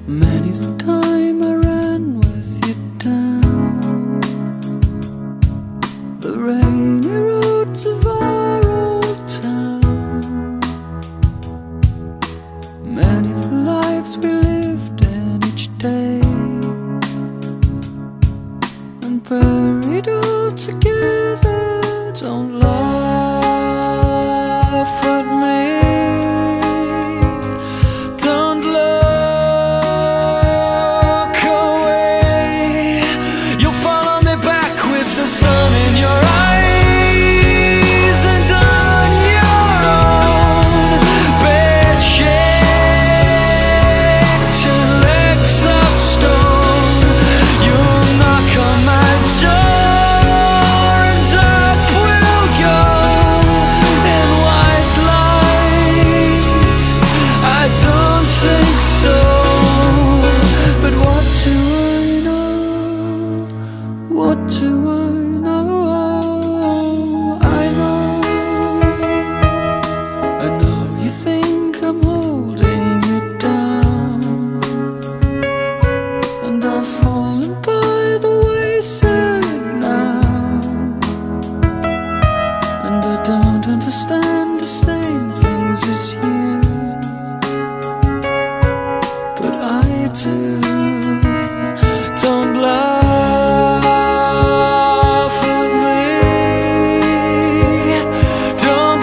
Many's the time I ran with you down the rainy roads of our old town. Many the lives we lived in each day, and buried all together. Don't laugh at me, don't look away. You'll follow me back with the sun in your eyes, and on your own bed shaped and legs of stone. You'll knock on my door, and up we'll go in white light. I don't think so, but what do I know? What do I know? I know you think I'm holding you down, and I've fallen by the wayside now, and I don't understand the same things as you, but I do. Don't laugh at me, don't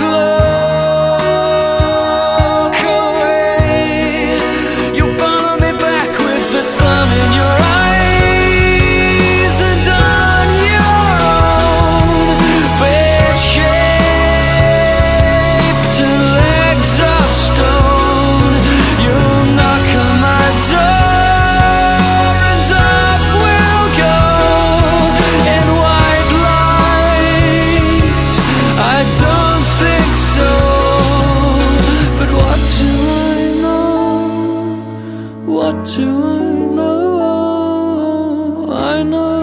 look away. You'll follow me back with the sun in your eyes, and on your own bed shaped and legs of stone. You'll knock on my door, and up we'll go in white light. I don't think so, but what do I know? What do I know? I know